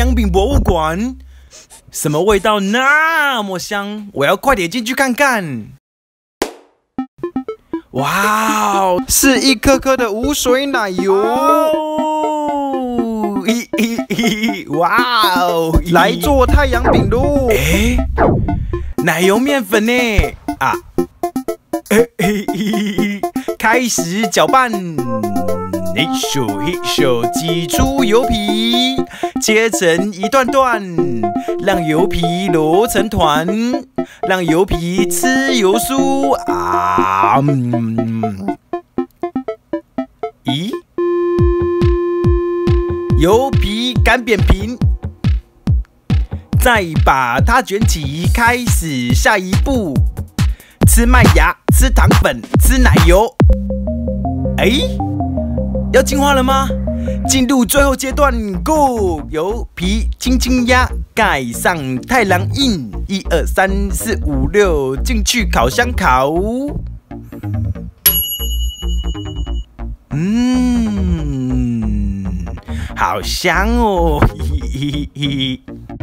阳饼博物馆，什么味道那么香？我要快点进去看看。哇哦， 是一颗颗的无水奶油。 哇哦， 来做太阳饼喽！ 哎，奶油面粉呢？啊，开始搅拌。嘿咻嘿咻，挤出油皮，切成一段段，让油皮揉成团，让油皮吃油酥啊！咦？油皮擀扁平，再把它卷起，开始下一步，吃麦芽，吃糖粉，吃奶油。哎，要进化了吗？进入最后阶段 ，Go！ 油皮轻轻压，盖上太郎印，1、2、3、4、5、6，进去烤箱烤。好香哦！嘿嘿嘿。